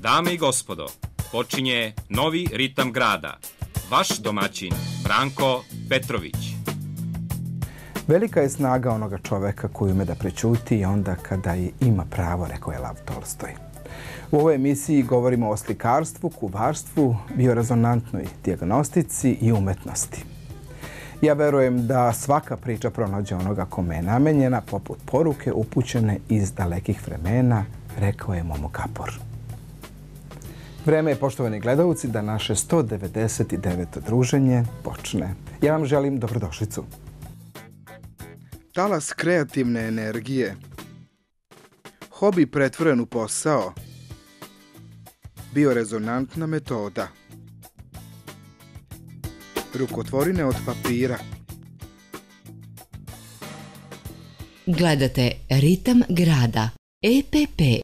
Dame i gospodo, počinje novi ritam grada. Vaš domaćin Branko Petrović. Velika je snaga onoga čoveka koji ume da prećuti i onda kada i ima pravo, rekao je Lav Tolstoj. U ovoj emisiji govorimo o slikarstvu, kuvarstvu, biorezonantnoj dijagnostici i umetnosti. Ja verujem da svaka priča pronađe onoga kome je namenjena, poput poruke upućene iz dalekih vremena, rekao je Momo Kapor. Vreme je, poštovani gledalci, da naše 199. druženje počne. Ja vam želim dobrodošlicu. Talas kreativne energije. Hobi pretvoren u posao. Biorezonantna metoda. Rukotvorine od papira. Gledate Ritam grada, EPP.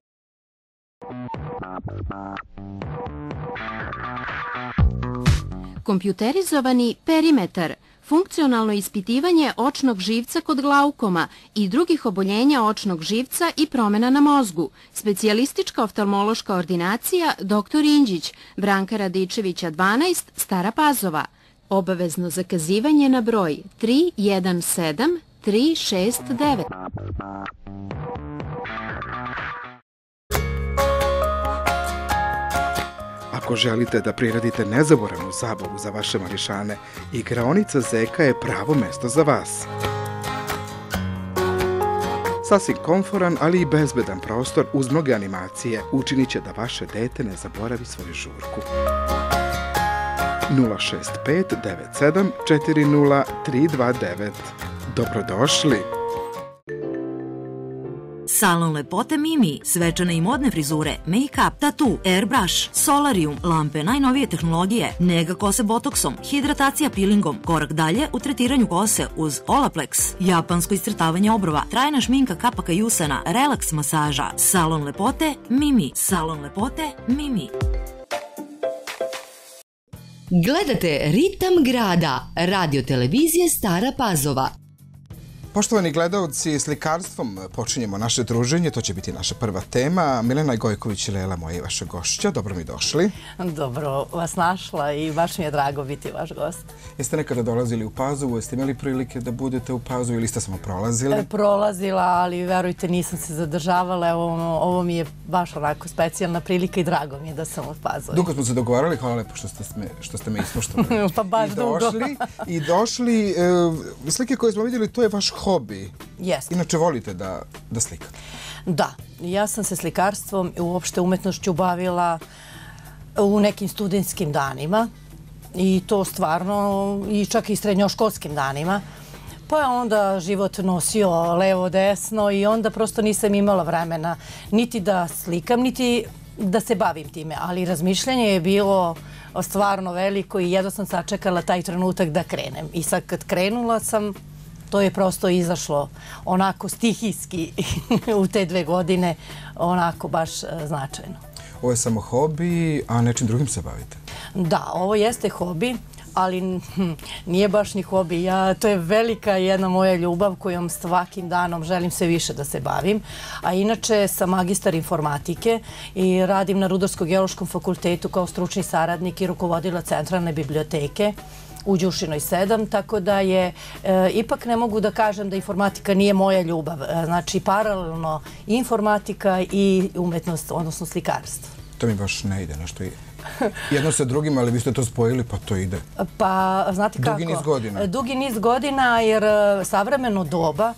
Kompjuterizovani perimetar, funkcionalno ispitivanje očnog živca kod glaukoma i drugih oboljenja očnog živca i promjena na mozgu. Specijalistička oftalmološka ordinacija dr. Inđić, Branka Radičevića 12, Stara Pazova. Obavezno zakazivanje na broj 317 369. Ako želite da priredite nezaboravnu zabavu za vaše mališane, igraonica Zeka je pravo mesto za vas. Sasvim komforan, ali i bezbedan prostor uz mnoge animacije učinit će da vaše dete ne zaboravi svoju žurku. 065 97 40 329. Dobrodošli! Salon lepote Mimi, svečane i modne frizure, make-up, tatu, airbrush, solarium, lampe najnovije tehnologije, nega kose botoksom, hidratacija peelingom, korak dalje u tretiranju kose uz Olaplex, japansko iscrtavanje obrova, trajna šminka kapaka i usana, relaks masaža. Salon lepote Mimi, salon lepote Mimi. Gledate Ritam grada, radio televizije Stara Pazova. Poštovani gledalci, slikarstvom počinjemo naše druženje, to će biti naša prva tema. Milena Gojković, Lela, moja i vaša gošća, dobro mi došli. Dobro vas našla i baš mi je drago biti vaš gost. Jeste nekada dolazili u Pazovu, jeste imali prilike da budete u Pazovu ili ste samo prolazili? Prolazila, ali verujte nisam se zadržavala, ovo mi je baš onako specijalna prilika i drago mi je da sam u Pazovu. Dugo smo se dogovarali, hvala lepo što ste me ispoštovali. Pa baš dugo. I došli, slike koje smo vidjeli, to je vaš hobi. Jeste. Inače volite da slikate? Da, ja sam se slikarstvom i uopšte umetnošću bavila u nekim studentskim danima i to stvarno i čak i srednjoškolskim danima. Pa je onda život nosio levo-desno i onda prosto nisam imala vremena niti da slikam, niti da se bavim time. Ali razmišljanje je bilo stvarno veliko i jedva sam sačekala taj trenutak da krenem. I sad kad krenula sam, to je prosto izašlo onako stihijski u te 2 godine, onako baš značajno. Ovo je samo hobi, a nečim drugim se bavite? Da, ovo jeste hobi, ali nije baš ni hobi. To je velika jedna moja ljubav kojom svakim danom želim sve više da se bavim. A inače sam magistar informatike i radim na Rudarsko-geološkom fakultetu kao stručni saradnik i rukovodila centralne biblioteke u Đušinoj 7, tako da je, ipak ne mogu da kažem da informatika nije moja ljubav. Znači, paralelno i informatika i umetnost, odnosno slikarstvo. To mi baš ne ide, nešto ide. Jedno sa drugim, ali vi ste to spojili, pa to ide. Pa, znate kako? Dugi niz godina. Dugi niz godina, jer savremeno doba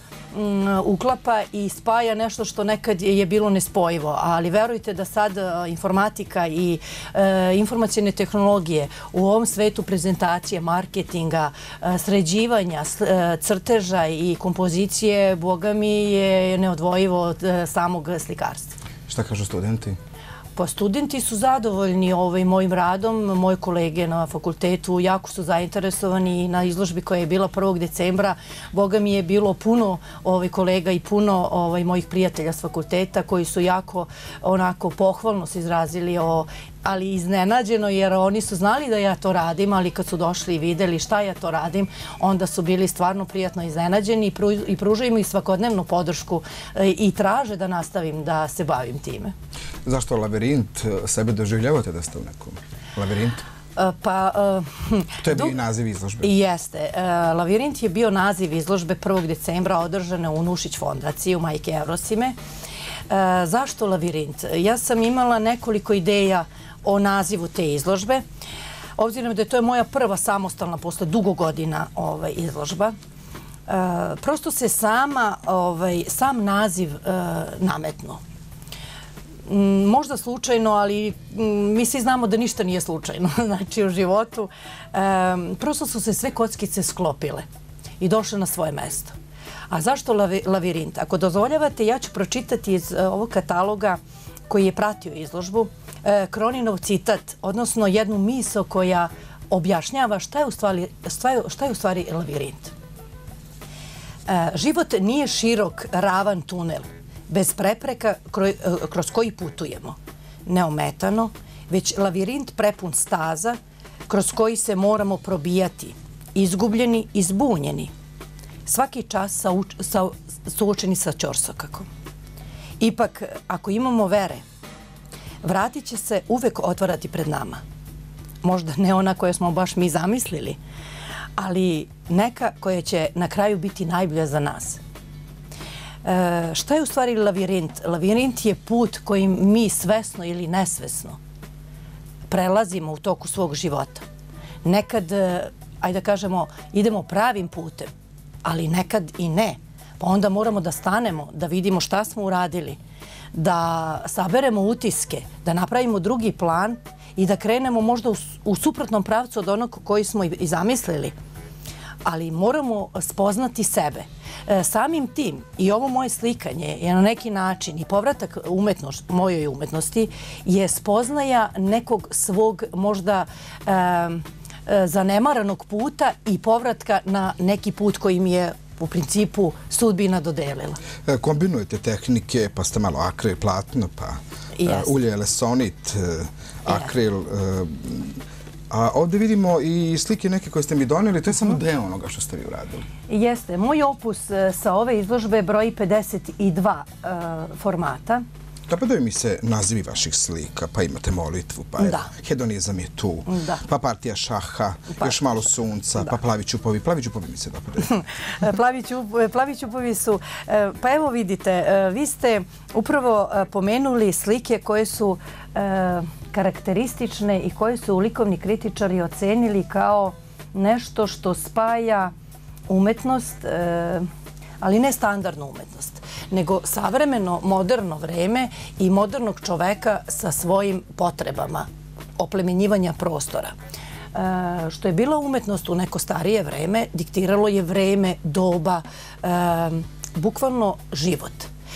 uklapa i spaja nešto što nekad je bilo nespojivo, ali verujte da sad informatika i informacijne tehnologije u ovom svetu prezentacije, marketinga, sređivanja, crteža i kompozicije, boga mi, je neodvojivo od samog slikarstva. Šta kažu studenti? Pa studenti su zadovoljni mojim radom, moje kolege na fakultetu jako su zainteresovani na izložbi koja je bila 1. decembra. Boga mi je bilo puno kolega i puno mojih prijatelja s fakulteta koji su jako onako pohvalno se izrazili o ali iznenađeno jer oni su znali da ja to radim, ali kad su došli i videli šta ja to radim, onda su bili stvarno prijatno iznenađeni i pružaju mi svakodnevnu podršku i traže da nastavim da se bavim time. Zašto Lavirint? Sebe doživljavate da ste u nekom lavirintu? To je bio i naziv izložbe. Jeste. Lavirint je bio naziv izložbe 1. decembra održane u Nušić fondaciji u Majke Evrosime. Zašto Lavirint? Ja sam imala nekoliko ideja o nazivu te izložbe. Obzirom da je to moja prva samostalna posle dugo godina izložba, prosto se sam naziv nametnuo. Možda slučajno, ali mi svi znamo da ništa nije slučajno. Znači u životu prosto su se sve kockice sklopile i došle na svoje mesto. A zašto Lavirint? Ako dozvoljavate, ja ću pročitati iz ovog kataloga koji je pratio izložbu Kroninov citat, odnosno jednu misao koja objašnjava šta je u stvari Lavirint. Život nije širok, ravan tunel, bez prepreka kroz koji putujemo. Neometano, već lavirint prepun staza kroz koji se moramo probijati, izgubljeni i zbunjeni. Svaki čas suočeni sa ćorsokakom. Ipak, ako imamo vere, vratit će se uvek otvarati pred nama. Možda ne ona koja smo baš mi zamislili, ali neka koja će na kraju biti najbolja za nas. Šta je u stvari lavirint? Lavirint je put kojim mi svesno ili nesvesno prelazimo u toku svog života. Nekad, ajde da kažemo, idemo pravim putem, ali nekad i ne. Pa onda moramo da stanemo, da vidimo šta smo uradili, da saberemo utiske, da napravimo drugi plan i da krenemo možda u suprotnom pravcu od onog koji smo i zamislili. Ali moramo spoznati sebe. Samim tim i ovo moje slikanje je na neki način i povratak mojoj umetnosti je spoznaja nekog svog možda zanemaranog puta i povratka na neki put koji mi je u principu sudbina dodelila. Kombinujete tehnike, pa ste malo akril, platno, pa ulje, lesonit, akril. A ovdje vidimo i slike neke koje ste mi donijeli, to je samo deo onoga što ste vi uradili. Jeste. Moj opus sa ove izložbe broji 52 formata. Dopadaju mi se nazivi vaših slika, pa imate molitvu, pa hedonizam je tu, pa partija šaha, još malo sunca, pa plavi ćupovi. Plavi ćupovi mi se dopadaju. Plavi ćupovi su, pa evo vidite, vi ste upravo pomenuli slike koje su karakteristične i koje su likovni kritičari ocenili kao nešto što spaja umetnost, ali ne standardnu umetnost, nego savremeno, moderno vreme i modernog čoveka sa svojim potrebama oplemenjivanja prostora. Što je bila umetnost u neko starije vreme, diktiralo je vreme, doba, bukvalno život.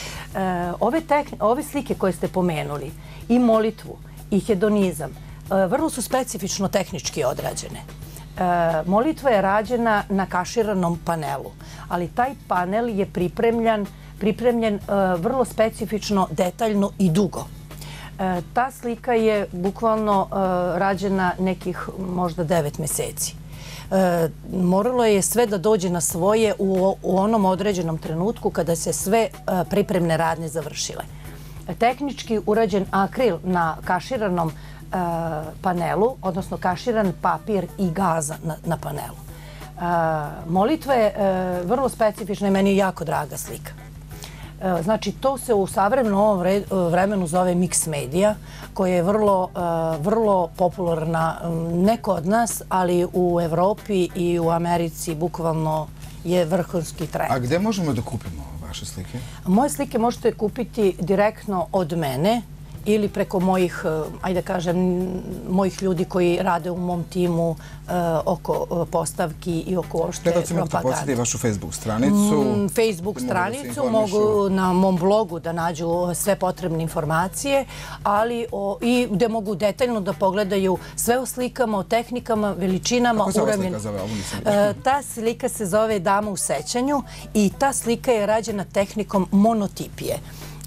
Ove slike koje ste pomenuli, i molitvu, i hedonizam, vrlo su specifično tehnički odrađene. Molitva je rađena na kaširanom panelu, ali taj panel je pripremljen vrlo specifično, detaljno i dugo. Ta slika je bukvalno rađena nekih možda 9 meseci. Moralo je sve da dođe na svoje u onom određenom trenutku kada se sve pripremne radnje završile. Tehnički urađen akril na kaširanom panelu, odnosno kaširan papir i gaza na panelu. Molitva je vrlo specifična i meni je jako draga slika. Znači, to se u savremenom ovom vremenu zove mix medija, koja je vrlo popularna, ne kod nas, ali u Evropi i u Americi bukvalno je vrhunski trend. A gde možemo da kupimo vaše slike? Moje slike možete kupiti direktno od mene ili preko mojih, ajde kažem, mojih ljudi koji rade u mom timu oko postavki i oko uopšte propagande. Možete podsjetiti vašu Facebook stranicu? Facebook stranicu, mogu na mom blogu da nađu sve potrebne informacije, ali i gde mogu detaljno da pogledaju sve o slikama, o tehnikama, veličinama. Kako se ova slika zove? Ta slika se zove Dama u sećanju i ta slika je rađena tehnikom monotipije.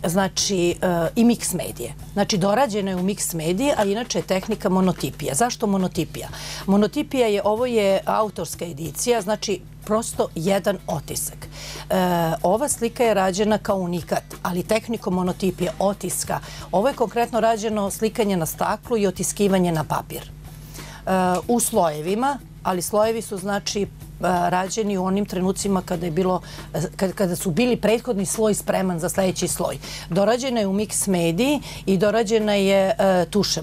znači i mix medije. Znači dorađena je u mix medije, a inače je tehnika monotipija. Zašto monotipija? Monotipija ovo je autorska edicija, znači prosto jedan otisak. Ova slika je rađena kao unikat, ali tehnikom monotipije, otiska. Ovo je konkretno rađeno slikanje na staklu i otiskivanje na papir. U slojevima, ali slojevi su znači rađeni u onim trenucima kada su bili prethodni sloj spreman za sljedeći sloj. Dorađena je u mix mediji i dorađena je tušem,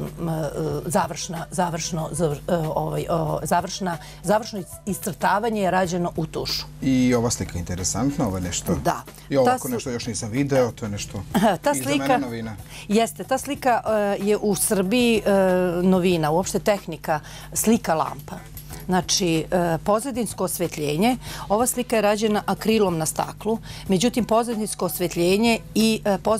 završno iscrtavanje je rađeno u tušu. I ova slika je interesantna, ovo je nešto... Da. I ovako nešto još nisam video, to je nešto i za mene novina. Jeste, ta slika je u Srbiji novina, uopšte tehnika slika lampa. Znači, pozadinsko osvetljenje, ova slika je rađena akrilom na staklu, međutim, pozadinsko osvetljenje i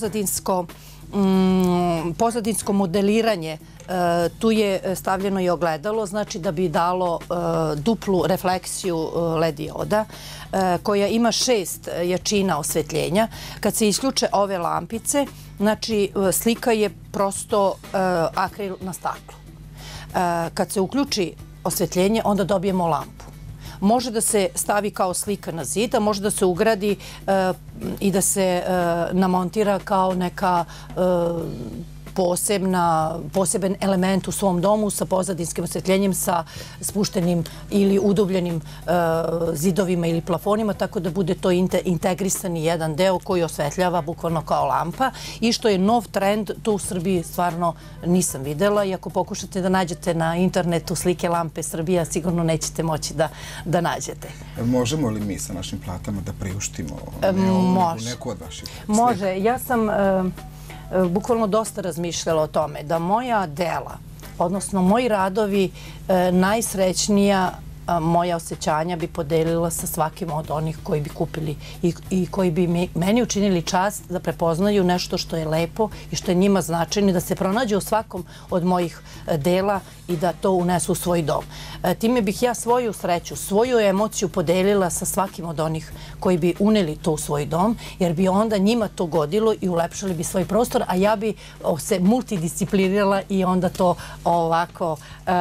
pozadinsko modeliranje, tu je stavljeno i ogledalo, znači da bi dalo duplu refleksiju LED dioda, koja ima 6 jačina osvetljenja. Kad se isključe ove lampice, znači slika je prosto akril na staklu. Kad se uključi osvetljenje, onda dobijemo lampu. Može da se stavi kao slika na zid, a može da se ugradi i da se namontira kao neka poseban element u svom domu sa pozadinskim osvetljenjem, sa spuštenim ili udubljenim zidovima ili plafonima, tako da bude to integrisani jedan deo koji osvetljava bukvalno kao lampa. I što je nov trend, to u Srbiji stvarno nisam videla i ako pokušate da nađete na internetu slike lampe Srbija, sigurno nećete moći da nađete. Možemo li mi sa našim platama da priuštimo neku od vaših slika? Može. Ja sam bukvalno dosta razmišljala o tome da moja dela, odnosno moji radovi, najsrećnija moja osjećanja bi podelila sa svakim od onih koji bi kupili i koji bi meni učinili čast da prepoznaju nešto što je lepo i što je njima značajno i da se pronađe u svakom od mojih dela i da to unesu u svoj dom. Time bih ja svoju sreću, svoju emociju podelila sa svakim od onih koji bi uneli to u svoj dom, jer bi onda njima to godilo i ulepšali bi svoj prostor, a ja bi se multidisciplinirala i onda to ovako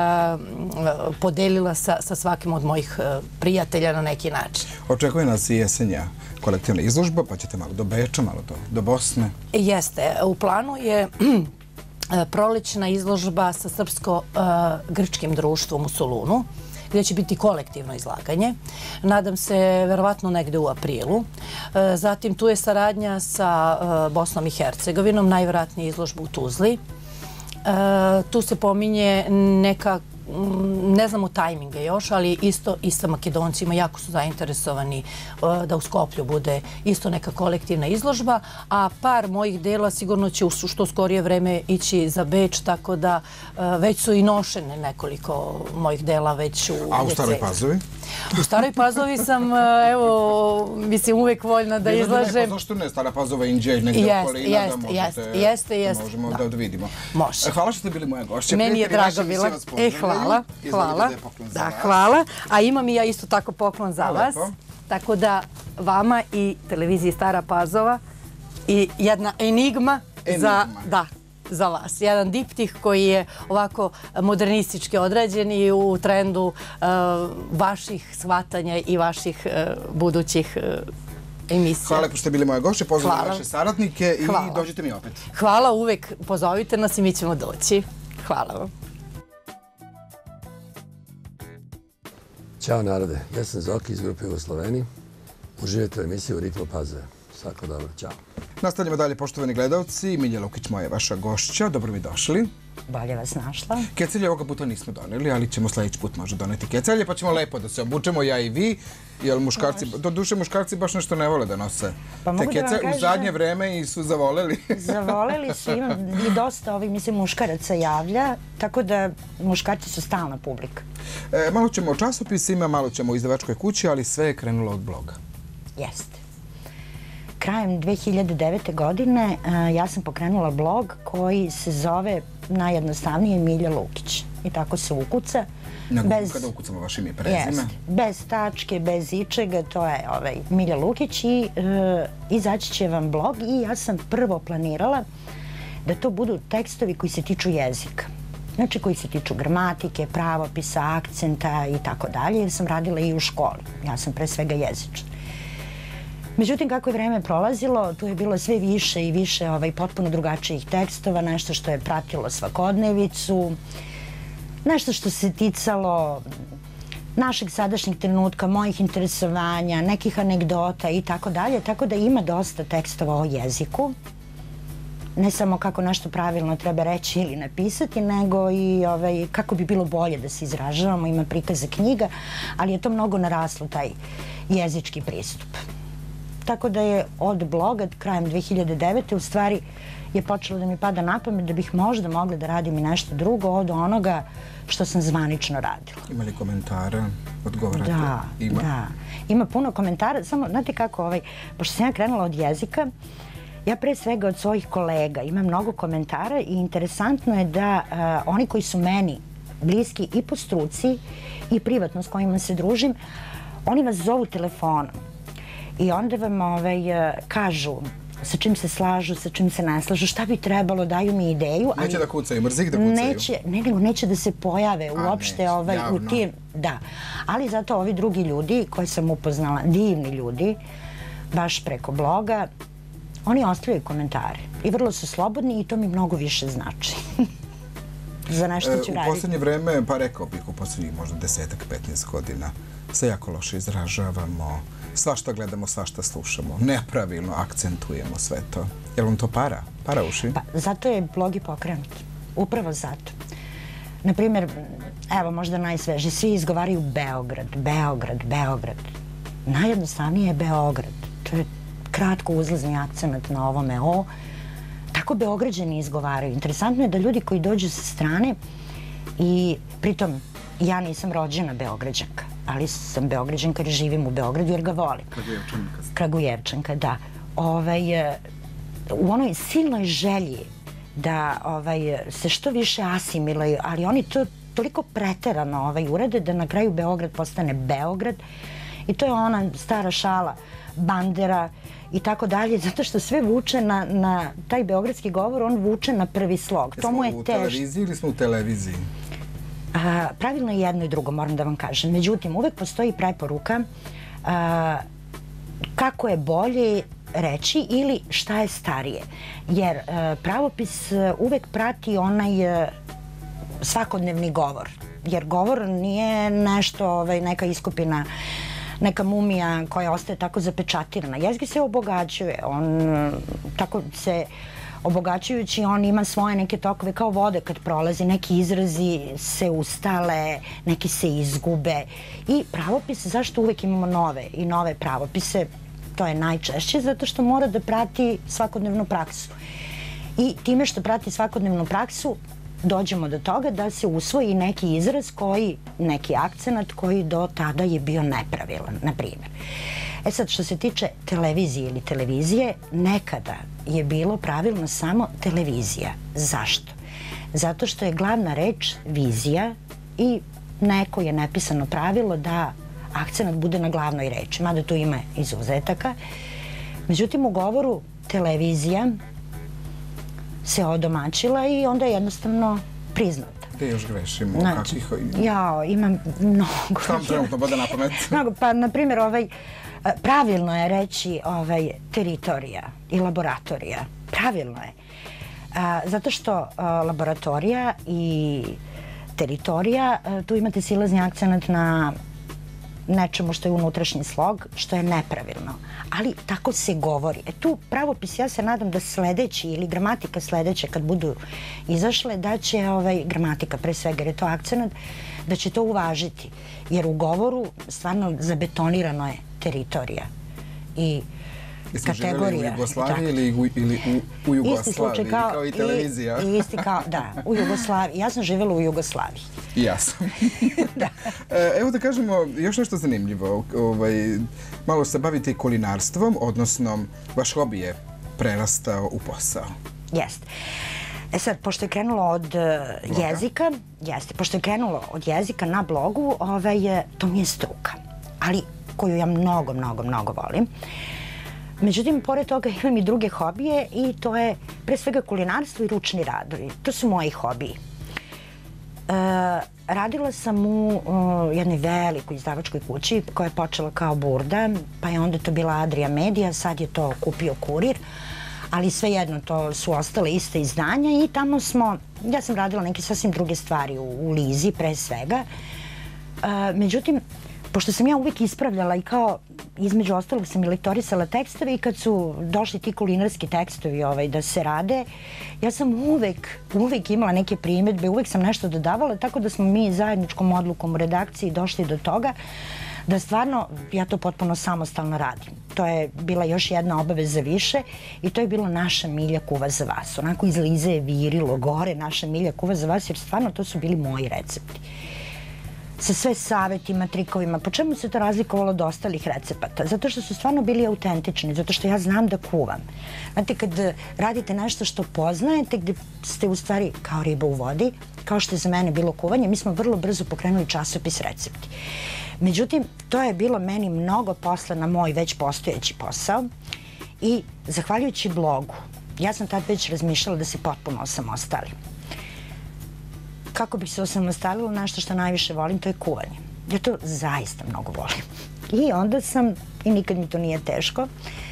podelila sa svakim od mojih prijatelja na neki način. Očekuje nas i jesenja kolektivna izložba, pa ćete malo do Beča, malo do Bosne. Jeste. U planu je prolećna izložba sa Srpsko-grčkim društvom u Solunu, gdje će biti kolektivno izlaganje. Nadam se verovatno negde u aprilu. Zatim tu je saradnja sa Bosnom i Hercegovinom, najvjerojatnije izložba u Tuzli. Tu se pominje neka, ne znamo tajminge još, ali isto i sa Makedoncima jako su zainteresovani da u Skoplju bude isto neka kolektivna izložba, a par mojih dela sigurno će u što skorije vreme ići za Beč, tako da već su i nošene nekoliko mojih dela već u A u Staroj Pazovi? U Staroj Pazovi sam, evo, mislim, uvek voljna da izlažem. Zašto ne? Stara Pazova, Inđija i negdje okolina da možemo da vidimo. Može. Hvala što ste bili moja gošća. Meni je drago bila. Hvala. Da, hvala. A imam i ja isto tako poklon za vas. Tako da vama i televiziji Stara Pazova i jedna enigma za vas. Jedan diptih koji je ovako modernistički odrađen i u trendu vaših shvatanja i vaših budućih emisija. Hvala što ste bili moja gošća. Pozdrav vaše saradnike i dođite mi opet. Hvala, uvek pozovite nas i mi ćemo doći. Hvala vam. Ćao narode, ja sam Zoki iz grupe Jugosloveni. Uživajte u emisiju Ritmo Pazove. Svako dobro, čao. Nastavljamo dalje, poštovani gledalci. Milja Lukić, moja vaša gošća. Dobro mi došli. Bolje vas našla. Kecelje ovoga puta nismo doneli, ali ćemo sljedeći put možda doneti kecelje, pa ćemo lepo da se obučemo, ja i vi. Jer muškarci, do duše muškarci baš nešto ne vole da nose te kecelje. U zadnje vreme i su zavoleli. Zavoleli su, ima i dosta ovih, mislim, muškaraca javlja, tako da muškarci su stalna publika. Malo ćemo o časopisima, malo ćemo o izdavačkoj kući, ali sve je krenulo od bloga. Jeste. Krajem 2009. godine ja sam pokrenula blog koji se zove najjednostavnije Milja Lukić. i tako se ukuca. Nego kada ukucamo vaše ime i prezime. Bez tačke, bez ičega, to je Milja Lukić i izaći će vam blog i ja sam prvo planirala da to budu tekstovi koji se tiču jezika. Znači koji se tiču gramatike, pravopisa, akcenta i tako dalje, jer sam radila i u školi. Ja sam pre svega jezična. Međutim, kako je vreme prolazilo, tu je bilo sve više i više potpuno drugačijih tekstova, nešto što je pratilo svakodnevicu, nešto što se ticalo našeg sadašnjeg trenutka, mojih interesovanja, nekih anegdota i tako dalje, tako da ima dosta tekstova o jeziku. Ne samo kako nešto pravilno treba reći ili napisati, nego i kako bi bilo bolje da se izražavamo. Ima prikaza knjiga, ali je to mnogo naraslo, taj jezički pristup. Tako da je od bloga krajem 2009. u stvari je počelo da mi pada na pamet da bih možda mogla da radim i nešto drugo od onoga što sam zvanično radila. Ima li komentara? Odgovarate? Da. Ima puno komentara. Samo, znate kako, pošto sam ja krenula od jezika, ja pre svega od svojih kolega imam mnogo komentara i interesantno je da oni koji su meni bliski i po struci i privatno s kojima se družim, oni vas zovu telefonom i onda vam kažu sa čim se slažu, sa čim se ne slažu, šta bi trebalo, daju mi ideju. Neće da kucaju, mrzih da kucaju. Neće da se pojave uopšte u tim. Da, ali zato ovi drugi ljudi koje sam upoznala, divni ljudi, baš preko bloga, oni ostavljaju komentare i vrlo su slobodni i to mi mnogo više znači. Za nešto ću raditi. U poslednje vreme, pa rekao bih u poslednjih možda 10-15 godina, se jako loše izražavamo, svašta gledamo, svašta slušamo, nepravilno akcentujemo sve to. Je li vam to para? Para uši? Pa, zato je blog i pokrenut. Upravo zato. Naprimjer, evo možda najsveži, svi izgovaraju Beograd, Beograd, Beograd. Najjednostavnije je Beograd. To je kratko uzlazni akcent na ovome O. Tako Beograđani izgovaraju. Interesantno je da ljudi koji dođu sa strane i pritom ja nisam rođena Beograđanka, ali sam Beograđanka jer živim u Beogradu jer ga volim. Kragujevčanka, da. U onoj silnoj želji da se što više asimilaju, ali oni to toliko preterano urade da na kraju Beograd postane Beograd i to je ona stara šala bandera i tako dalje, zato što sve vuče na taj beogradski govor, on vuče na prvi slog. To mu je u televiziji ili smo u televiziji? Pravilno je jedno i drugo, moram da vam kažem. Međutim, uvek postoji preporuka kako je bolje reći ili šta je starije. Jer pravopis uvek prati onaj svakodnevni govor. Jer govor nije nešto, neka iskupina, neka mumija koja ostaje tako zapečatirana. Jezik se obogaćuje, on tako se obogaćujući, on ima svoje neke tokove kao vode kad prolazi, neki izrazi se ustale, neki se izgube i pravopis, zašto uvek imamo nove i nove pravopise, to je najčešće zato što mora da prati svakodnevnu praksu. I time što prati svakodnevnu praksu, dođemo do toga da se usvoji neki izraz koji, neki akcenat koji do tada je bio nepravilan, na primjer. Sad, što se tiče televizije ili televizije, nekada je bilo pravilno samo televizija. Zašto? Zato što je glavna reč vizija i neko je nepisano pravilo da akcenat bude na glavnoj reči, mada tu ima izuzetaka. Međutim, u govoru televizija se odomaćila i onda je jednostavno priznata. Gde još grešimo? Znači, imam mnogo. Šta vam trenutno bode na pamet? Pa, na primjer, pravilno je reći teritorija i laboratorija. Pravilno je. Zato što laboratorija i teritorija, tu imate silazni akcenat na nečemu što je unutrašnji slog, što je nepravilno. Ali tako se govori. Tu pravopis, ja se nadam da sledeći ili gramatika sledeće kad budu izašle, da će gramatika pre svega, jer je to akcenat, da će to uvažiti. Jer u govoru stvarno zabetonirano je teritorija i kategorija. Jeste živjeli u Jugoslaviji ili u Jugoslaviji, kao i televizija? Isti kao, da, u Jugoslaviji. Ja sam živjela u Jugoslaviji. I ja sam. Evo da kažemo još nešto zanimljivo. Malo se bavite kulinarstvom, odnosno vaš hobi je prerastao u posao. Jeste. Sad, pošto je krenulo od jezika, pošto je krenulo od jezika na blogu, to mi je struka, ali koju ja mnogo, mnogo, mnogo volim. Međutim, pored toga imam i druge hobije i to je pre svega kulinarstvo i ručni radovi. To su moji hobiji. Radila sam u jednoj velikoj izdavačkoj kući koja je počela kao Burda, pa je onda to bila Adria Media, sad je to kupio Kurir, ali svejedno to su ostale iste izdanja i tamo ja sam radila neke sasvim druge stvari u Lizi pre svega. Međutim, pošto sam ja uvijek ispravljala i kao između ostalog sam i lektorisala tekstove i kad su došli ti kulinarski tekstovi da se rade, ja sam uvijek imala neke primjedbe, uvijek sam nešto dodavala, tako da smo mi zajedničkom odlukom u redakciji došli do toga da stvarno ja to potpuno samostalno radim. To je bila još jedna obaveza više i to je bilo naša Milja kuva za vas. Onako iz Lize je virilo gore naša Milja kuva za vas jer stvarno to su bili moji recepti. Sa sve savetima, trikovima. Po čemu se to razlikovalo od ostalih recepata? Zato što su stvarno bili autentični, zato što ja znam da kuvam. Znate, kad radite nešto što poznajete, gde ste u stvari kao riba u vodi, kao što je za mene bilo kuvanje, mi smo vrlo brzo pokrenuli časopis Recepti. Međutim, to je bilo meni mnogo posla na moj već postojeći posao i zahvaljujući blogu, ja sam tad već razmišljala da se potpuno osamostalim. Kako bih se osamostalila, nešto što najviše volim, to je kuvanje. Ja to zaista mnogo volim. I onda i nikad mi to nije teško,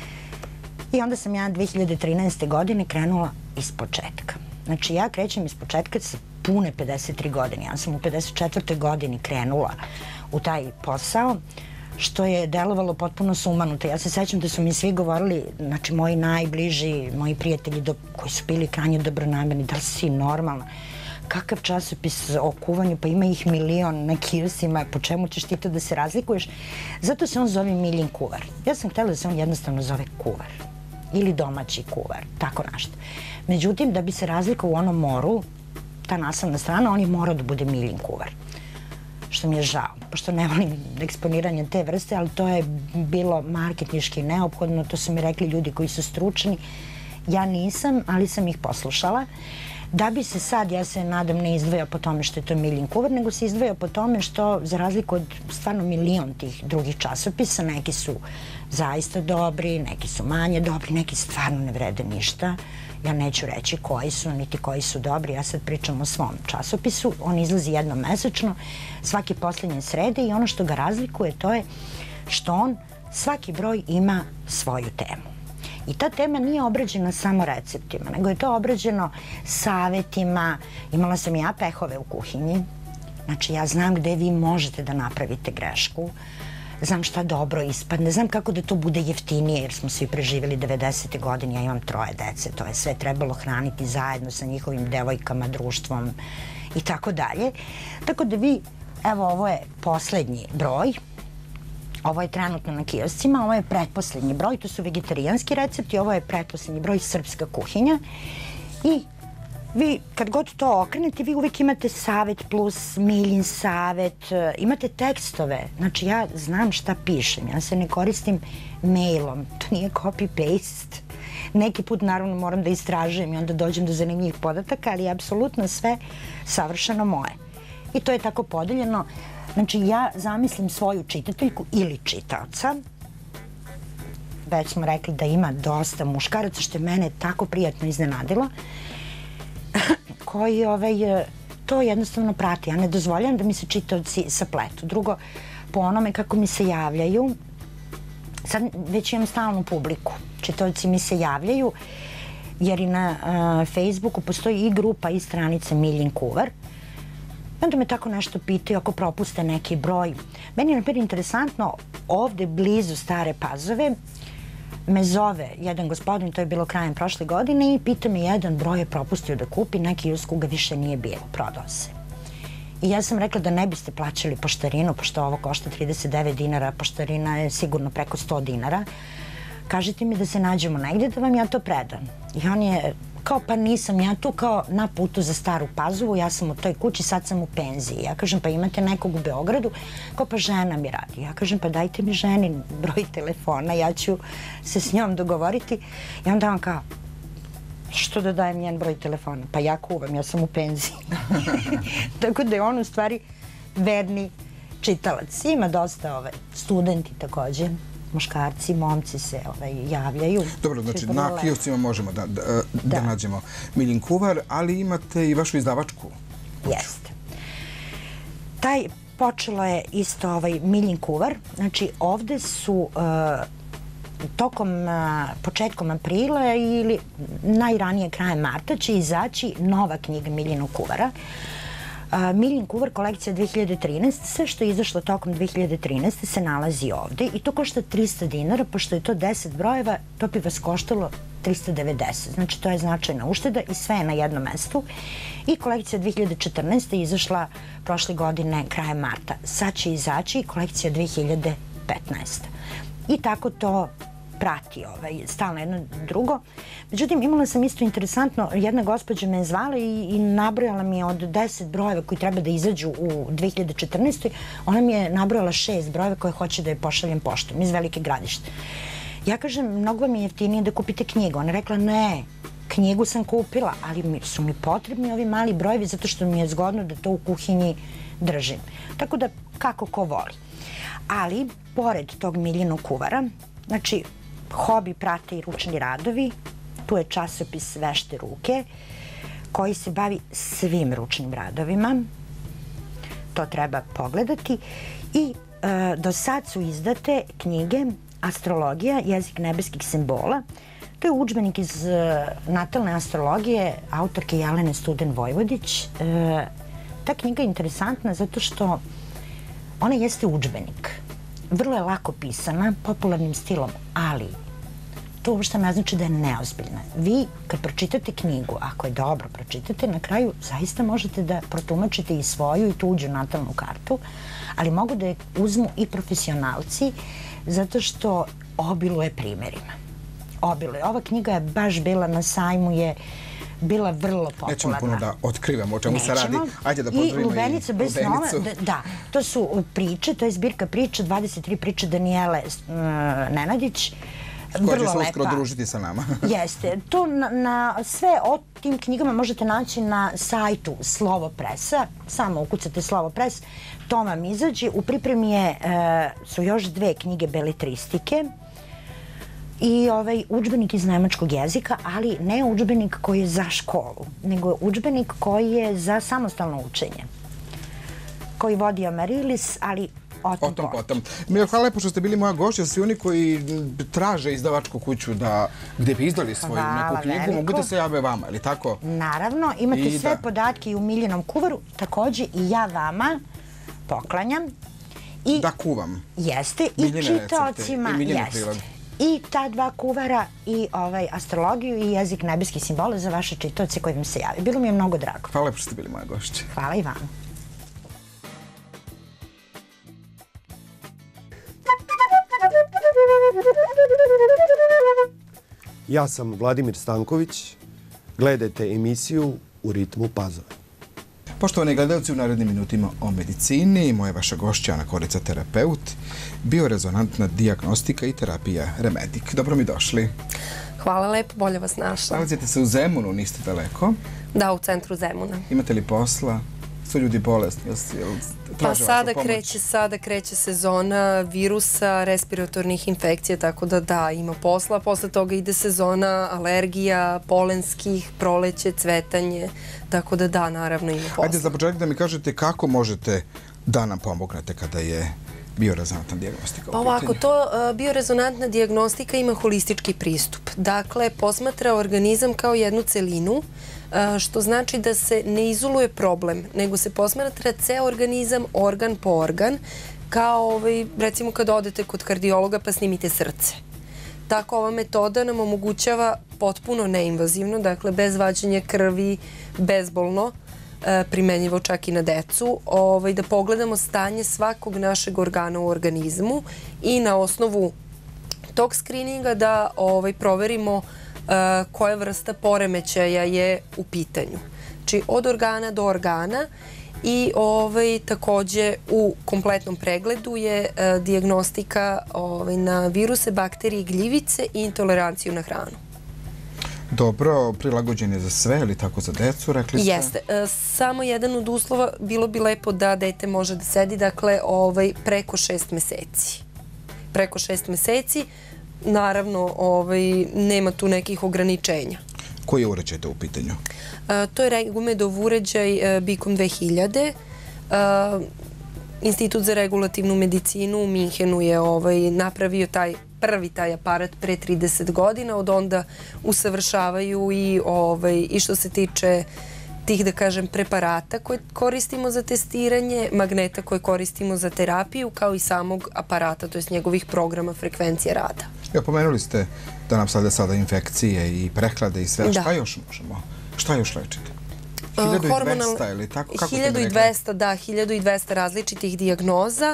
i onda sam ja 2013. godine krenula iz početka. Znači, ja krećem iz početka sa pune 53 godine. Ja sam u 54. godini krenula u taj posao, što je delovalo potpuno sumanuto. Ja se sećam da su mi svi govorili, znači moji najbliži, moji prijatelji koji su bili krajnje dobronamerni, da li si normalna? Kakav časopis o kuvanju, pa ima ih milion na kiosima, po čemu ćeš ti to da se razlikuješ? Zato se on zove Miljin kuvar. Ja sam htjela da se on jednostavno zove kuvar ili domaći kuvar, tako nešto. Međutim, da bi se razlikao u onom moru, ta naslovna strana, on je morao da bude Miljin kuvar. Što mi je žao, pošto ne volim eksponiranje te vrste, ali to je bilo marketinški neophodno, to su mi rekli ljudi koji su stručni. Ja nisam, ali sam ih poslušala. Da bi se sad, ja se nadam, ne izdvojao po tome što je to Miljin kuvar, nego se izdvojao po tome što, za razliku od stvarno milion tih drugih časopisa, neki su zaista dobri, neki su manje dobri, neki stvarno ne vrede ništa. Ja neću reći koji su, niti koji su dobri, ja sad pričam o svom časopisu. On izlazi jednom mesečno, svake poslednje srede, i ono što ga razlikuje to je što svaki broj ima svoju temu. I ta tema nije obrađena samo receptima, nego je to obrađeno savetima. Imala sam ja pehove u kuhinji. Znači, ja znam gde vi možete da napravite grešku. Znam šta dobro ispadne. Znam kako da to bude jeftinije, jer smo svi preživjeli 90. godine. Ja imam 3 dece. To je sve trebalo hraniti zajedno sa njihovim devojkama, društvom i tako dalje. Tako da vi, evo, ovo je poslednji broj. Ovo je trenutno na kioscima, ovo je pretposlednji broj, to su vegetarijanski recepti, ovo je pretposlednji broj srpska kuhinja. I vi, kad god to okrenete, vi uvijek imate savet plus Miljin savet, imate tekstove. Znači, ja znam šta pišem, ja se ne koristim mailom, to nije copy-paste. Neki put, naravno, moram da istražujem i onda dođem do zanimljivih podataka, ali je apsolutno sve savršeno moje. I to je tako podeljeno. Znači, ja zamislim svoju čitateljku ili čitaoca, već smo rekli da ima dosta muškaraca, što je mene tako prijatno iznenadilo, koji to jednostavno prati. Ja ne dozvoljam da mi se čitaoci sapletu. Drugo, po onome kako mi se javljaju, sad već imam stalnu publiku, čitaoci mi se javljaju, jer i na Facebooku postoji i grupa i stranica Miljin kuvar. I onda me tako nešto pitaju ako propuste neki broj. Meni je naprijed interesantno, ovde blizu Stare Pazove me zove jedan gospodin, to je bilo krajem prošle godine, i pita me jedan broj je propustio da kupi, na kiosku ga više nije bilo, prodao se. I ja sam rekla da ne biste plaćali poštarinu, pošto ovo košta 39 dinara, poštarina je sigurno preko 100 dinara. Kažite mi da se nađemo negdje da vam ja to predam. I on je kao, pa nisam ja tu, kao na putu za Staru Pazovu, ja sam u toj kući, sad sam u penziji. Ja kažem, pa imate nekog u Beogradu? Kao, pa žena mi radi. Ja kažem, pa dajte mi ženi broj telefona, ja ću se s njom dogovoriti. I onda on kao, Što da dajem njen broj telefona? Pa ja kuvam, ja sam u penziji. Tako da je on u stvari verni čitalac. Ima dosta studenti takođe, muškarci, momci se javljaju. Dobro, znači na kioscima možemo da nađemo Miljin kuvar, ali imate i vašu izdavačku. Jeste. Počelo je isto Miljin kuvar. Znači ovde su početkom aprila ili najranije krajem marta će izaći nova knjiga Miljinog kuvara. Miljin kuvar, kolekcija 2013. Sve što je izašlo tokom 2013. se nalazi ovde i to košta 300 dinara, pošto je to 10 brojeva, to bi vas koštalo 390. Znači, to je značajna ušteda i sve je na jednom mestu. I kolekcija 2014. je izašla prošle godine krajem marta. Sad će izaći kolekcija 2015. I tako to prati stalno jedno drugo. Međutim, imala sam isto interesantno, jedna gospođa me je zvala i nabrojala mi je od 10 brojeva koji treba da izađu u 2014. Ona mi je nabrojala 6 brojeva koje hoće da je pošaljem poštom iz Velike Gradište. Ja kažem, mnogo mi je jeftinije da kupite knjigu. Ona rekla, ne, knjigu sam kupila, ali su mi potrebni ovi mali brojevi zato što mi je zgodno da to u kuhinji držim. Tako da, kako ko voli. Ali, pored tog Miljinog kuvara, znači, hobi prate i ručni radovi, tu je časopis Vešte ruke, koji se bavi svim ručnim radovima. To treba pogledati. I do sad su izdate knjige Astrologija, jezik nebeskih simbola. To je udžbenik iz natalne astrologije autorke Jelene Studen Vojvodić. Ta knjiga je interesantna zato što ona jeste udžbenik. Vrlo je lako pisana, popularnim stilom, ali to uopšte ne znači da je neozbiljna. Vi, kad pročitate knjigu, ako je dobro pročitate, na kraju zaista možete da protumačite i svoju i tuđu natalnu kartu, ali mogu da je uzmu i profesionalci, zato što obiluje primerima. Obiluje. Ova knjiga je baš bila na sajmu, je bila vrlo popularna. Nećemo puno da otkrivamo o čemu se radi. Ajde da pozdravimo i Lubenica bez snova. Da, to su priče, to je zbirka priča, 23 priče Danijele Nenadić. Koja će se uskoro družiti sa nama. Jeste. To sve o tim knjigama možete naći na sajtu Slovo presa. Samo ukucate Slovo pres, to vam izađe. U pripremi su još 2 knjige beletristike i udžbenik iz nemačkog jezika, ali ne udžbenik koji je za školu, nego udžbenik koji je za samostalno učenje, koji vodi Amarilis, ali o tom potom. Hvala lepo što ste bili moja gošća. Svi oni koji traže izdavačku kuću gde bi izdali svoju neku knjigu, mogu da se jave vama, ili tako? Naravno, imate sve podatke i u Miljinom kuvaru, takođe i ja vama poklanjam. Da kuvam. Jeste, i čitaocima. I ta 2 kuvara i astrologiju i jezik nebeskih simbola za vaše čitaoce koji vam se javi. Bilo mi je mnogo drago. Hvala lepo što ste bili moja gošća. Hvala i vama. Ja sam Vladimir Stanković. Gledajte emisiju U ritmu Pazove. Poštovani gledalci, u narednim minutima o medicini, moja vaša gošća Ana Korica, terapeut, biorezonantna dijagnostika i terapija Remedik. Dobro mi došli. Hvala lepo, bolje vas našla. Nalazite se u Zemunu, niste daleko. Da, u centru Zemuna. Imate li posla? Su ljudi bolesni? Pa sada kreće sezona virusa, respiratornih infekcija, tako da ima posla. Posle toga ide sezona alergija, polenskih, proleće, cvetanje, tako da, naravno ima posla. Ajde za početak da mi kažete kako možete da nam pomognete kada je biorezonantna dijagnostika. Pa ovako, biorezonantna dijagnostika ima holistički pristup. Dakle, posmatra organizam kao jednu celinu, što znači da se ne izoluje problem, nego se posmatra ceo organizam, organ po organ, kao recimo kad odete kod kardiologa pa snimite srce. Tako ova metoda nam omogućava potpuno neinvazivno, dakle bez vađenja krvi, bezbolno, primenjivo čak i na decu, da pogledamo stanje svakog našeg organa u organizmu i na osnovu tog skrininga da proverimo koja vrsta poremećaja je u pitanju. Znači od organa do organa i takođe u kompletnom pregledu je dijagnostika na viruse, bakterije, gljivice i intoleranciju na hranu. Dobro, prilagođen je za sve ili tako za decu, rekli ste? Jeste. Samo jedan od uslova, bilo bi lepo da dete može da sedi, dakle, preko 6 meseci. Preko 6 meseci, naravno, nema tu nekih ograničenja. Koji je uređaj to u pitanju? To je Regumedov uređaj Bicom 2000. Institut za regulativnu medicinu u Minhenu je napravio prvi taj aparat pre 30 godina, od onda usavršavaju i što se tiče tih, da kažem, preparata koje koristimo za testiranje, magneta koje koristimo za terapiju, kao i samog aparata, to je njegovih programa frekvencije rada. Pomenuli ste da nam sada infekcije i prehlade i sve. Šta još možemo? Šta još lečiti? 1200 ili tako? 1200, da, 1200 različitih dijagnoza,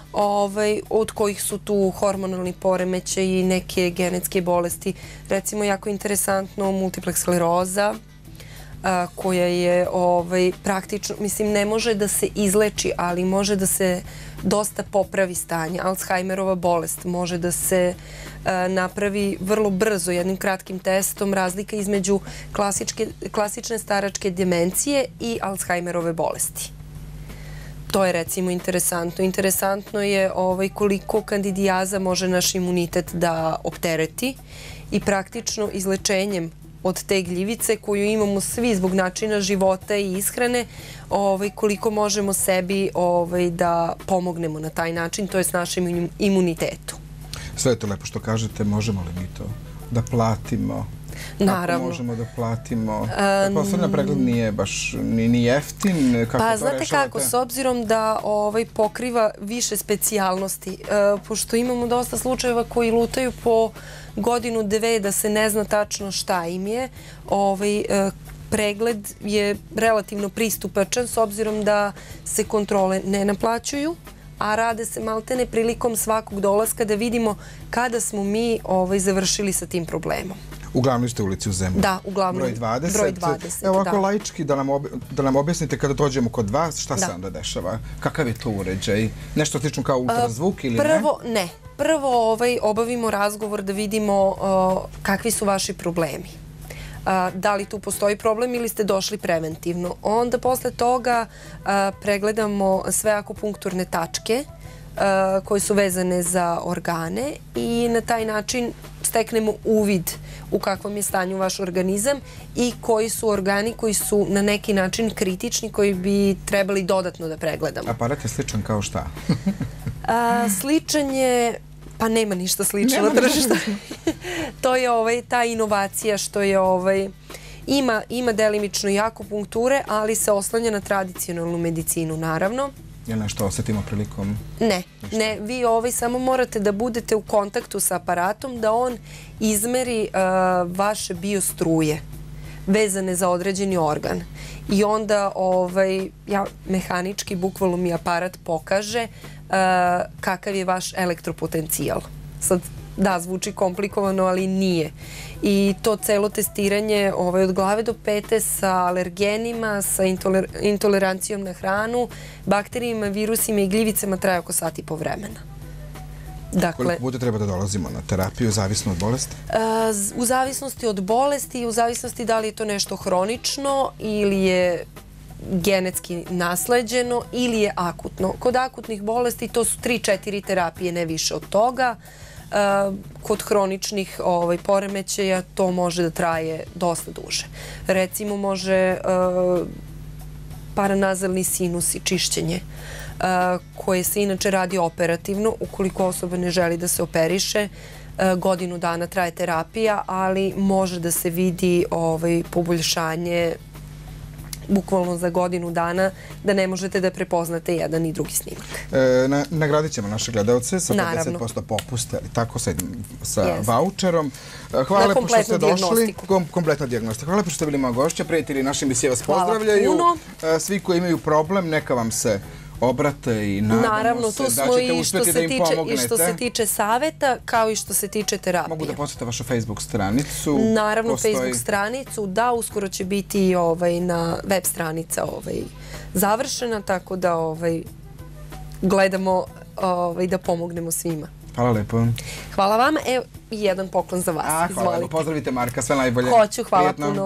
od kojih su tu hormonalni poremećaj i neke genetske bolesti. Recimo, jako interesantno, multipla skleroza, koja je praktično, mislim, ne može da se izleči, ali može da se dosta popravi stanje. Alzheimerova bolest može da se napravi vrlo brzo, jednim kratkim testom, razlika između klasične staračke demencije i Alzheimerove bolesti. To je, recimo, interesantno. Interesantno je koliko kandidijaza može naš imunitet da optereti i praktično izlečenjem od te gljivice koju imamo svi zbog načina života i ishrane, koliko možemo sebi da pomognemo na taj način, to je s našim imunitetu. Sve je to lepo što kažete, možemo li mi to da platimo? Naravno. Kako možemo da platimo? Poslednja pregled nije baš ni jeftin. Pa znate kako, s obzirom da pokriva više specijalnosti, pošto imamo dosta slučajeva koji lutaju po godinu, dve, da se ne zna tačno šta im je, pregled je relativno pristupačan s obzirom da se kontrole ne naplaćuju, a rade se maltene prilikom svakog dolaska da vidimo kada smo mi završili sa tim problemom. U glavnoj ste ulici u Zemlji. Da, u glavnoj. Broj 20. Evo ovako laički da nam objasnite kada dođemo kod vas, šta se onda dešava? Kakav je to uređaj? Nešto slično kao ultrazvuk ili ne? Prvo obavimo razgovor da vidimo kakvi su vaši problemi. Da li tu postoji problem ili ste došli preventivno. Onda posle toga pregledamo sve akupunkturne tačke koje su vezane za organe i na taj način steknemo uvid u kakvom je stanju vaš organizam i koji su organi koji su na neki način kritični, koji bi trebali dodatno da pregledamo. Aparat je sličan kao šta? Sličan je, pa nema ništa slično na tržištu. To je ta inovacija što je ima delimično i akupunkture, ali se oslanja na tradicionalnu medicinu, naravno. Je li nešto osetimo prilikom? Ne. Vi samo morate da budete u kontaktu sa aparatom, da on izmeri vaše biostruje vezane za određeni organ. I onda mehanički, bukvalno mi aparat pokaže kakav je vaš elektropotencijal. Sad, da, zvuči komplikovano, ali nije. I to celo testiranje od glave do pete sa alergenima, sa intolerancijom na hranu, bakterijima, virusima i gljivicama traje oko sat i po vremena. Koliko puta treba da dolazimo na terapiju, zavisno od bolesti? U zavisnosti od bolesti i u zavisnosti da li je to nešto hronično ili je genetski nasleđeno ili je akutno. Kod akutnih bolesti to su 3-4 terapije, ne više od toga. Kod hroničnih poremećaja to može da traje dosta duže. Recimo može paranazalni sinus i čišćenje koje se inače radi operativno. Ukoliko osoba ne želi da se operiše, godinu dana traje terapija, ali može da se vidi poboljšanje bukvalno za godinu dana, da ne možete da prepoznate jedan i drugi snimak. Nagradit ćemo naše gledalce sa 50% popusta, tako sa vaučerom. Hvala lepo što ste došli. Kompletna dijagnostika. Hvala lepo što ste bili moja gošća. Prijatelji naši emisije vas pozdravljaju. Svi koji imaju problem, neka vam se obrate i nadamo se da ćete uspjeti da im pomognete. I što se tiče saveta, kao i što se tiče terapije. Mogu da posjete vašu Facebook stranicu? Naravno, Facebook stranicu. Da, uskoro će biti i na web stranica završena, tako da gledamo da pomognemo svima. Hvala lepo. Hvala vama. Evo, jedan poklon za vas. Hvala lepo. Pozdravite Marka, sve najbolje. Hoću, hvala puno.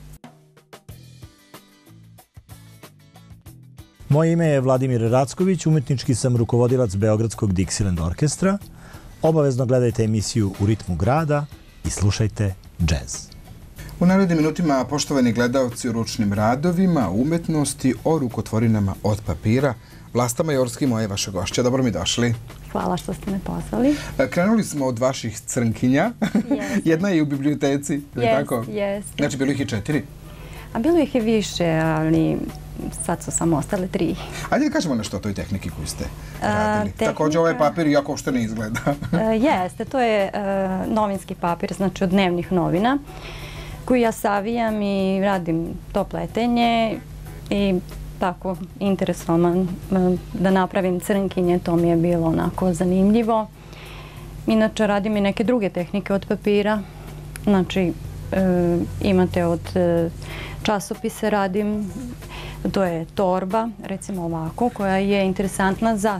Moje ime je Vladimir Racković, umetnički sam rukovodilac Beogradskog Dixieland orkestra. Obavezno gledajte emisiju U ritmu grada i slušajte džez. U narednim minutima, poštovani gledalci, o ručnim radovima, umetnosti, o rukotvorinama od papira. Vlasta Majorski, moje vaše gošće. Dobro mi došli. Hvala što ste me pozvali. Krenuli smo od vaših crnkinja. Jedna je i u biblioteci. Jeste. Znači, bilo ih je 4? A bilo ih je više, ali sad su samo ostale 3. Ajde da kažemo nešto o toj tehniki koju ste radili. Također ovaj papir jako uopšte ne izgleda. Jeste, to je novinski papir, znači od dnevnih novina, koji ja savijam i radim to pletenje i tako interesovan da napravim crnkinje, to mi je bilo onako zanimljivo. Inače radim i neke druge tehnike od papira, znači imate od časopise radim, to je torba, recimo ovako, koja je interesantna za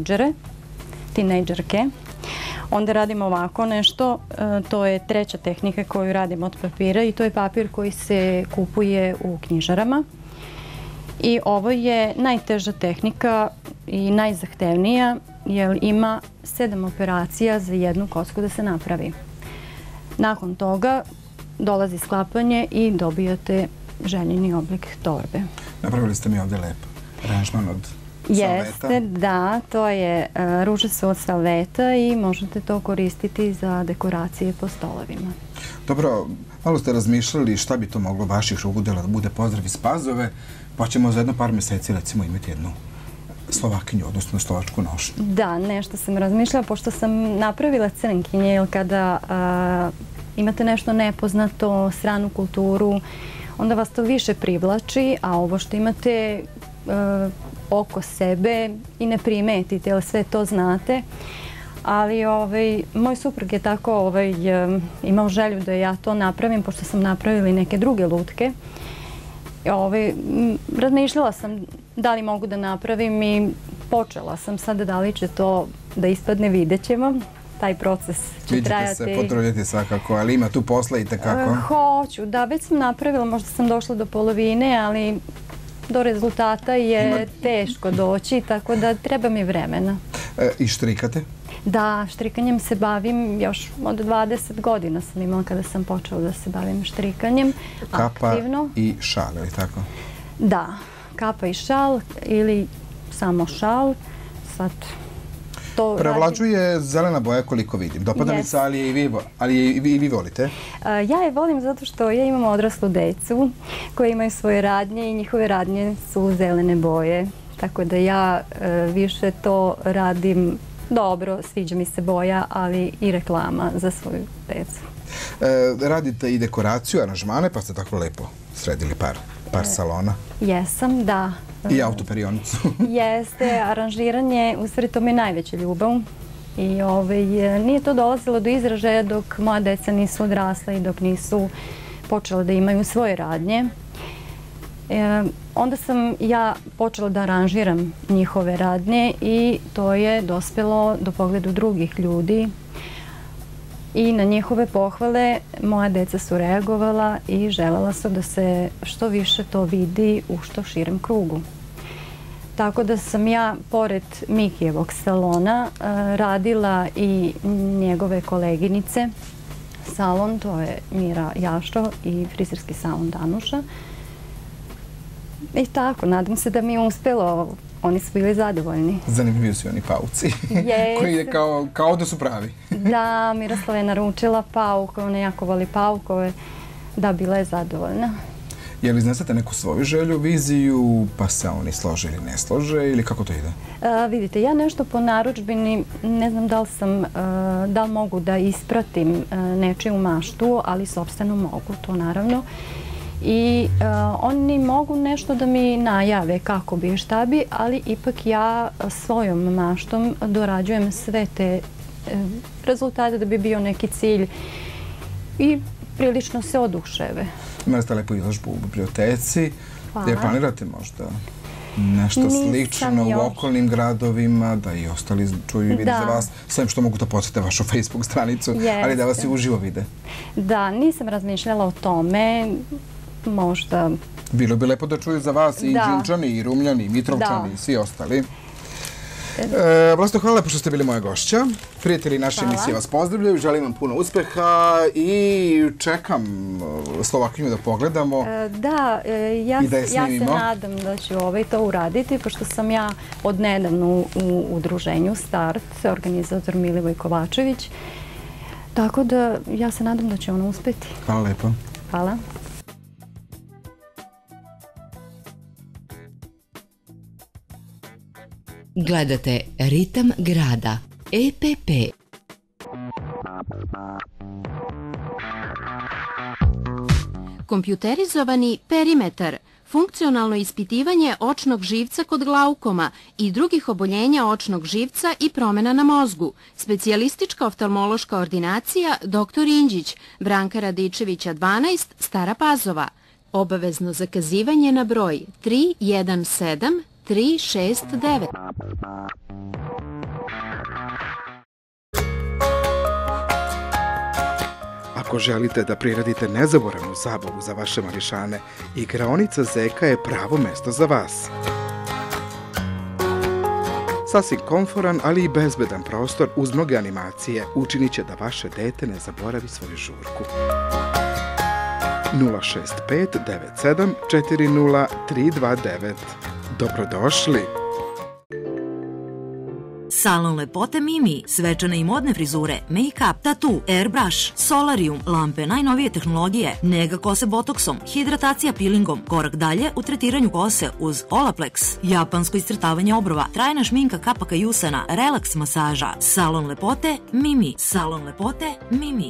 tinejdžerke. Onda radim ovako nešto, to je treća tehnika koju radim od papira i to je papir koji se kupuje u knjižarama. I ovo je najteža tehnika i najzahtevnija jer ima 7 operacija za jednu kocku da se napravi. Nakon toga dolazi sklapanje i dobijate željeni oblik torbe. Napravili ste mi ovdje lep aranžman od salveta. Jeste, da, to je ruže su od salveta i možete to koristiti za dekoracije po stolovima. Dobro, malo ste razmišljali šta bi to moglo vaših rukudela da bude pozdrav iz Pazove, pa ćemo za jedno par mjeseci recimo imati jednu Slovakinju, odnosno slovačku nošnju. Da, nešto sam razmišljala, pošto sam napravila crnkinje, jer kada imate nešto nepoznato, stranu kulturu, onda vas to više privlači, a ovo što imate oko sebe i ne primetite, jer sve to znate. Ali moj suprug je tako imao želju da ja to napravim, pošto sam napravila i neke druge lutke. Razmišljala sam da li mogu da napravim i počela sam sada, da li će to da ispadne, vidjet ćemo. Taj proces će trajati. Vidite se, potrudite svakako, ali ima tu posla i tekako. Hoću, da, već sam napravila, možda sam došla do polovine, ali do rezultata je teško doći, tako da treba mi vremena. I štrikate? Da, štrikanjem se bavim još od 20 godina sam imala kada sam počela da se bavim štrikanjem. Kapa i šal, ili tako? Da, kapa i šal ili samo šal. Sad prevlađuje zelena boja koliko vidim. Dopada mi se, ali i vi volite? Ja je volim zato što ja imam odraslu decu koji imaju svoje radnje i njihove radnje su zelene boje. Tako da ja više to radim dobro, sviđa mi se boja, ali i reklama za svoju decu. Radite i dekoraciju, aranžmane, pa ste tako lepo sredili par salona. Jesam, da. I autoperionicu. Jeste, aranžiranje, u stvari to mi je najveća ljubav. I nije to dolazilo do izražaja dok moja deca nisu odrasla i dok nisu počela da imaju svoje radnje. Onda sam ja počela da aranžiram njihove radnje i to je dospelo do pogledu drugih ljudi. I na njihove pohvale moja deca su reagovala i želela su da se što više to vidi u što širem krugu. Tako da sam ja, pored Mikijevog salona, radila i njegove koleginice salon, to je Mira Jašo i frizerski salon Danuša. I tako, nadam se da mi je uspelo. Oni su bili zadovoljni. Zanimljivi su oni pauci. Koji je kao da su pravi. Da, Miroslava je naručila pauk, ona jako voli paukove. Da, bila je zadovoljna. Je li iznesete neku svoju želju, viziju, pa se oni slože ili ne slože, ili kako to ide? Vidite, ja nešto po narudžbini, ne znam da li mogu da ispratim nečiju maštu, ali sopstveno mogu, to naravno. I oni mogu nešto da mi najave kako bi i šta bi, ali ipak ja svojom maštom dorađujem sve te rezultate da bi bio neki cilj i prilično se oduševe. Imali ste lepu izložbu u biblioteci. Hvala. Je planirate možda nešto slično u okolnim gradovima, da i ostali čuju i vide za vas, sve što mogu da posjete vašu Facebook stranicu, ali da vas i uživo vide. Da, nisam razmišljala o tome, možda... Bilo bi lepo da čuju za vas i Đinčani, i Rumljani, i Mitrovčani, i svi ostali. Vlasto, hvala lepo što ste bili moja gošća. Prijatelji naše emisije vas pozdravljaju, želim vam puno uspeha i čekam Slovakinju da pogledamo i da je snimimo. Ja se nadam da ću to uraditi, pošto sam ja odnedavno u udruženju Start, organizator Milivoj Kovačević. Tako da ja se nadam da će ona uspeti. Hvala lepo. Hvala. Gledate Ritam grada, EPP. Kompjuterizovani perimetar, funkcionalno ispitivanje očnog živca kod glaukoma i drugih oboljenja očnog živca i promjena na mozgu. Specijalistička oftalmološka ordinacija dr. Inđić, Branka Radičevića 12, Stara Pazova. Obavezno zakazivanje na broj 317 369. Ako želite da priredite nezaboravnu zabavu za vaše mališane, igraonica Zeka je pravo mesto za vas. Sasvim komforan, ali i bezbedan prostor uz mnoge animacije učinit će da vaše dete ne zaboravi svoju žurku. 065 97 40 329. Dobrodošli! Salon lepote Mimi, svečane i modne frizure, make-up, tatu, airbrush, solarium, lampe najnovije tehnologije, nega kose botoksom, hidratacija peelingom, korak dalje u tretiranju kose uz Olaplex, japansko iscrtavanje obrova, trajna šminka kapaka i usana, relaks masaža. Salon lepote Mimi, salon lepote Mimi.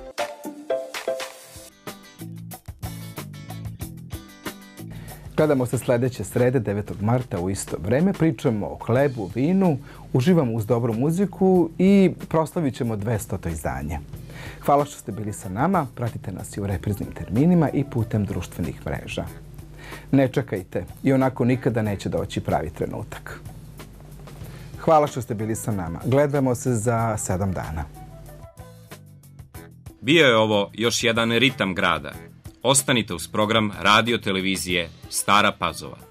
Gledamo se sledeće srede, 9. marta u isto vreme. Pričamo o hlebu, vinu, uživamo uz dobru muziku i proslavit ćemo 200. izdanje. Hvala što ste bili sa nama. Pratite nas i u repriznim terminima i putem društvenih mreža. Ne čekajte, i onako nikada neće doći pravi trenutak. Hvala što ste bili sa nama. Gledamo se za 7 dana. Bio je ovo još jedan Ritam grada. Ostanite uz program radio televizije Stara Pazova.